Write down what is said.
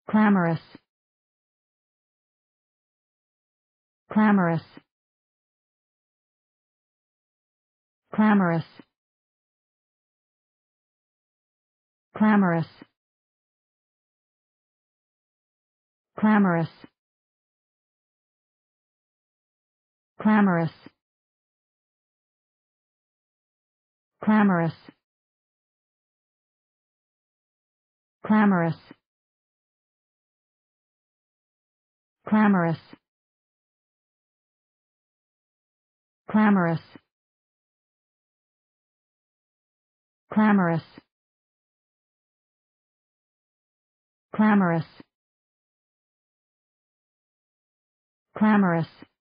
clamorous, clamorous, clamorous, clamorous, clamorous, clamorous, clamorous, clamorous, clamorous, clamorous, clamorous, clamorous, clamorous,